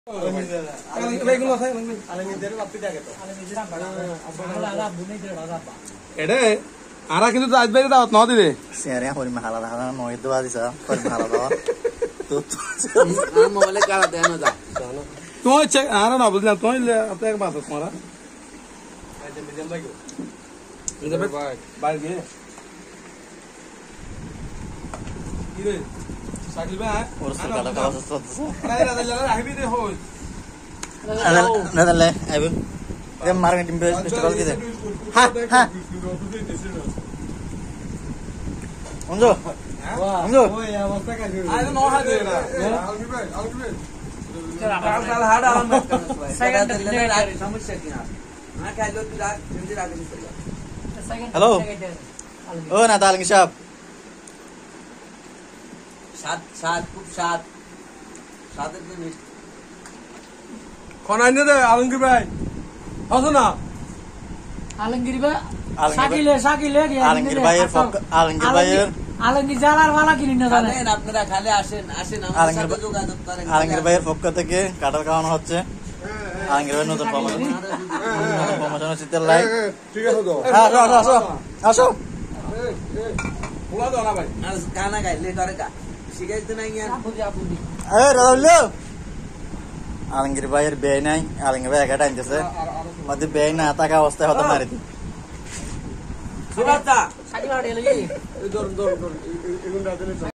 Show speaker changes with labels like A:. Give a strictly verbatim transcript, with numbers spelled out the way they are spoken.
A: এডে আরা কিন্তু আজবাইরে দাওয়াত ন দিলে
B: সেরে হরি মাহালা দাদা নয় দোয়া দিছা হরি মাহালা দাও তো
C: মোবাইলে কারা দেন না যা
A: তুই চেক আরা না বুঝলাম তুই আপনি এক মাস তোমারা এই যে মিজান ভাই মিজান ভাই বাইরে গিয়ে কি রে সাকিল ভাই
B: ওর সকালে কাজ করতেছে
A: আরে রাজা লাগা আইবি দে হই
B: না না আইবো এ মার্কেটিং বেস্ট কল কি দে হ্যাঁ হ্যাঁ অঞ্জো অঞ্জো
A: ওই অবস্থা কাজ করে আরে ন হাতে না আলগি ভাই আলগি ভাই কাল কাল হাড় আরাম করতে সেকেন্ড দিলে সমস্যা কি না না খাইলো তুই রাত জিন্দি রাত দিতে
B: হ্যালো ও না তালঙ্গি সাহেব
C: সাত সাত খুব সাত সাতের দিন
A: খনাইনে দে আলগি ভাই হসো না
D: আলমগীর ভাই শাকিলে শাকিলে
B: আলমগীর ভাইয়ের আলমগীর ভাইয়ের
D: আলমগীর জালার वाला কিনি না জানেন
C: জানেন আপনারা খালি আসেন আসেন আমাদের সাথে যোগাযোগ করেন
B: আলমগীর ভাইয়ের পক্ষ থেকে কাটার খাওয়ানো হচ্ছে আলমগীর ভাই নতুন প্রমোশন নতুন প্রমোশন হচ্ছে লাইক
A: ঠিক আছে তো
B: আসো আসো আসো আসো
A: বলা দাও না ভাই
C: আর গানা গাইলে করে কা শিখাইতে নাই আর
D: বুঝি বুঝি
B: এ রাহুল আলমগীর ভাইয়ের বেয় নাই আলমগীর ভাই একা টাইমতেছে মধ্যে বেয় না থাকা অবস্থায় হতে মারি দি
C: সুরাতা
D: শাকিল আড়ে লাগি
A: এই ধরুন ধরুন এগুলো